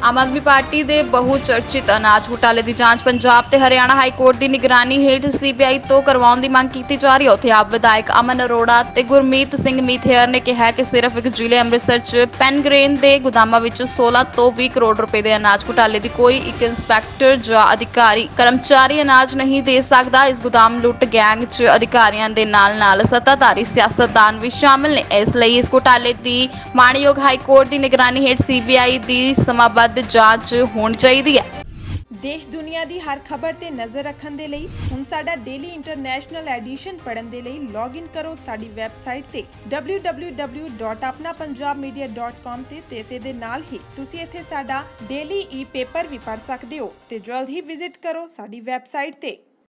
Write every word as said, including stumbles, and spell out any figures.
Aam Aadmi party ਦੇ ਬਹੁਚਰਚਿਤ ਅਨਾਜ ਘੁਟਾਲੇ ਦੀ ਜਾਂਚ ਪੰਜਾਬ ਤੇ ਹਰਿਆਣਾ ਹਾਈ ਕੋਰਟ ਦੀ ਨਿਗਰਾਨੀ ਹੇਠ ਸੀਬੀਆਈ ਤੋਂ ਕਰਵਾਉਣ ਦੀ ਮੰਗ ਕੀਤੀ ਜਾ ਰਹੀ ਹੈ। ਉੱਥੇ ਆਪ ਵਿਧਾਇਕ ਅਮਨ ਅਰੋੜਾ ਤੇ ਗੁਰਮੀਤ ਸਿੰਘ ਮੀਥੇਰ ਨੇ ਕਿਹਾ ਕਿ ਸਿਰਫ ਇੱਕ ਜ਼ਿਲ੍ਹੇ ਅੰਮ੍ਰਿਤਸਰ 'ਚ ਪੈਨਗ੍ਰੇਨ ਦੇ ਗੋਦਾਮਾਂ ਵਿੱਚ ਸੋਲਾਂ ਤੋਂ ਵੀਹ ਕਰੋੜ ਰੁਪਏ ਦੇ ਅਨਾਜ ਘੁਟਾਲੇ ਦੀ ਕੋਈ ਇੱਕ ਇੰਸਪੈਕਟਰ ਜਾਂ ਅਧਿਕਾਰੀ ਕਰਮਚਾਰੀ ਅਨਾਜ ਨਹੀਂ ਦੇ ਸਕਦਾ। ਇਸ ਗੋਦਾਮ ਲੁੱਟ ਗੈਂਗ 'ਚ ਅਧਿਕਾਰੀਆਂ ਦੇ ਨਾਲ-ਨਾਲ ਸੱਤਾਧਾਰੀ ਸਿਆਸਤਦਾਨ ਵੀ ਸ਼ਾਮਲ ਨੇ। ਇਸ ਲਈ ਇਸ ਘੁਟਾਲੇ ਦੀ ਮਾਣਯੋਗ ਹਾਈ ਕੋਰਟ ਦੀ ਨਿਗਰਾਨੀ ਹੇਠ ਸੀਬੀਆਈ ਦੀ ਸਮਾਬੱਧ ਜਾਂਚ ਹੋਣੀ ਚਾਹੀਦੀ ਹੈ। ਦੇਸ਼ ਦੁਨੀਆ ਦੀ ਹਰ ਖਬਰ ਤੇ ਨਜ਼ਰ ਰੱਖਣ ਦੇ ਲਈ ਹੁਣ ਸਾਡਾ ਡੇਲੀ ਇੰਟਰਨੈਸ਼ਨਲ ਐਡੀਸ਼ਨ ਪੜ੍ਹਨ ਦੇ ਲਈ ਲੌਗਇਨ ਕਰੋ ਸਾਡੀ ਵੈਬਸਾਈਟ ਤੇ ਡਬਲਿਊ ਡਬਲਿਊ ਡਬਲਿਊ ਡਾਟ ਆਪਣਾ ਪੰਜਾਬ ਮੀਡੀਆ ਡਾਟ ਕਾਮ ਤੇ ਤੇ ਇਸੇ ਦੇ ਨਾਲ ਹੀ ਤੁਸੀਂ ਇੱਥੇ ਸਾਡਾ ਡੇਲੀ ਈ ਪੇਪਰ ਵੀ ਪੜ੍ਹ ਸਕਦੇ ਹੋ ਤੇ ਜਲਦ ਹੀ ਵਿਜ਼ਿਟ ਕਰੋ ਸਾਡੀ ਵੈਬਸਾਈਟ ਤੇ।